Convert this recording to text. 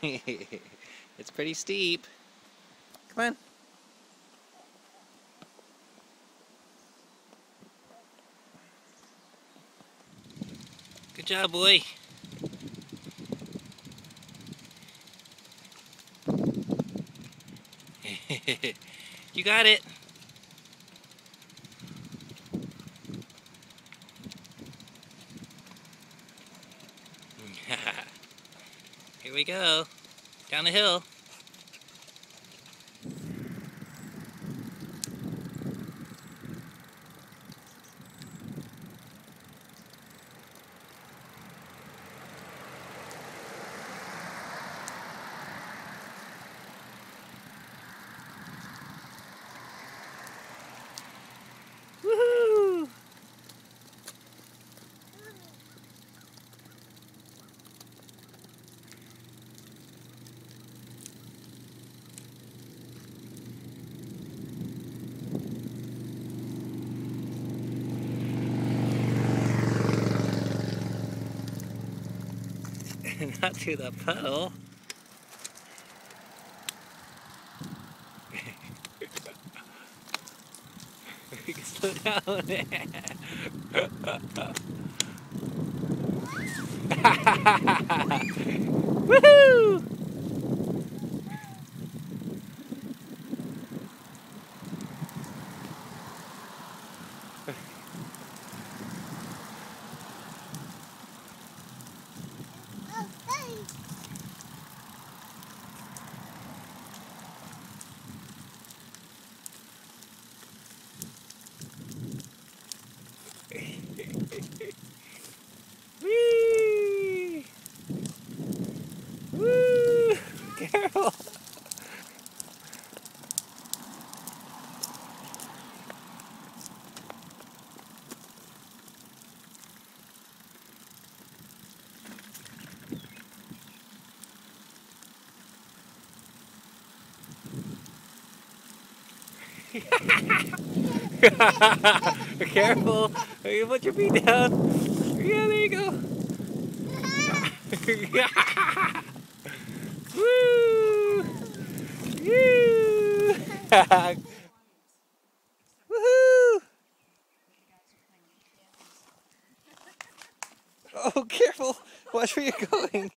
It's pretty steep. Come on. Good job, boy. You got it. Here we go. Down the hill. Woohoo! Not to the puddle. You can slow down. Woohoo! Whee! Woo! Careful! Careful! You put your feet down. Yeah, there you go. Woo! Woo! Woohoo! Oh, careful! Watch where you're going.